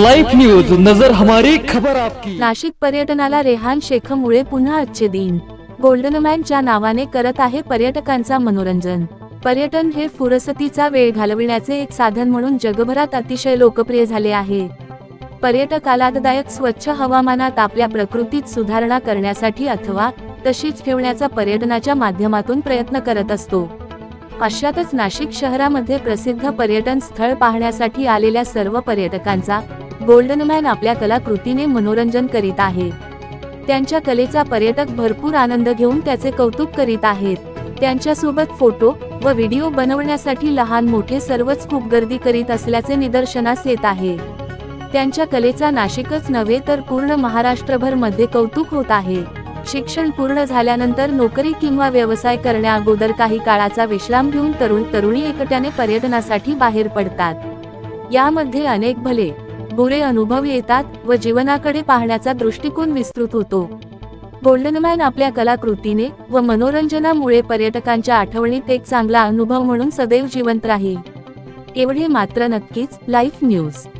Live news, नजर हमारी, खबर आपकी। नाशिक पर्यटनाला रेहान शेखमुळे पुन्हा अच्छे दिन। गोल्डनमॅनच्या नावाने करत आहे पर्यटकांचा मनोरंजन। पर्यटन हे फुरसतीचा वेळ घालविण्याचे एक साधन म्हणून जगभरात अतिशय लोकप्रिय झाले आहे। पर्यटक आल्हाददायक स्वच्छ हवामानात आपल्या प्रकृतीत सुधारणा करण्यासाठी अथवा तशीच ठेवण्याचा पर्यटनाच्या माध्यमातून प्रयत्न करत असतो। अशातच नाशिक शहरामध्ये प्रसिद्ध पर्यटन स्थळ पाहण्यासाठी आलेल्या सर्व पर्यटकांचा गोल्डनमॅन आपल्या कलाकृतीने मनोरंजन करीत आहे। त्यांच्या कलेचा पर्यटक भरपूर आनंद घेऊन त्याचे कौतुक करीत आहेत। त्यांच्यासोबत फोटो व व्हिडिओ बनवण्यासाठी लहान मोठे सर्वच खूप गर्दी करीत असल्याचे निदर्शनास येत आहे। त्यांच्या कलेचा नाशिकच नव्हे तर पूर्ण महाराष्ट्रभर मध्ये कौतुक होत आहे। शिक्षण पूर्ण झाल्यानंतर नोकरी किंवा व्यवसाय करण्याअगोदर काही काळाचा विश्राम घेऊन तरुण तरुणी एकट्याने पर्यटनासाठी बाहेर पडतात। यामध्ये अनेक भले बुरे अनुभव येतात व जीवनाकडे पाहण्याचा दृष्टिकोन विस्तृत होतो। गोल्डनमॅन आपल्या कलाकृतीने व मनोरंजनामुळे पर्यटकांच्या आठवणीत एक चांगला अनुभव म्हणून सदैव जिवंत राहील। एवढे मात्र नक्कीच। Live news.